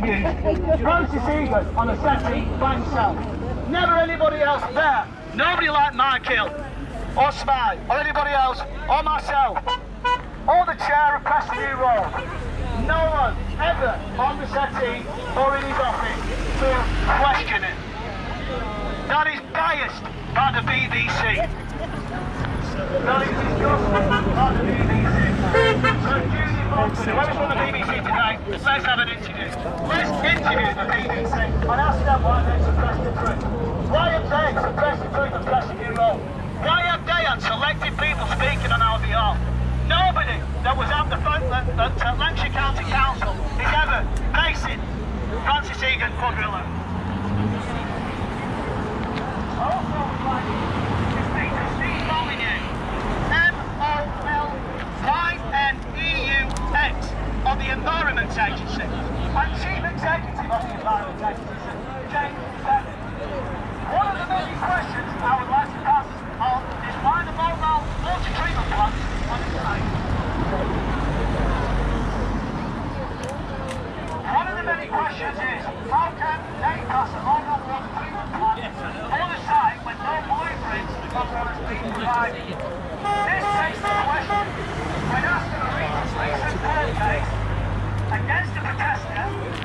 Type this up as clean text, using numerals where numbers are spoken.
interviewed Francis Egan on a settee by himself. Never anybody else there. Nobody like Michael, or Spy, or anybody else, or myself, or the chair of Preston New Road. No one ever on the settee or in his office to question it. That is biased by the BBC. That is disgusting by the BBC. So Judy Bolton, whoever's from the BBC today, let's have an interview. Let's interview the BBC and ask them why they suppressed the truth. Why have they suppressed the truth and Preston New Road? Why have they had selected people speaking on our behalf? Nobody that was at the Lancashire County Council is ever facing Francis Egan Cuadrilla. I also would like to speak to Steve Molyneux, MOLYNEUX of the Environment Agency and Chief Executive of the Environment Agency, James Bennett. One of the many questions I would like to ask is why the mobile water treatment plant is on its site. One of the many questions is, how can they pass a mobile water treatment plant on the site when no blueprints of what has been provided? This takes the question, when asked in a recent court case against a protester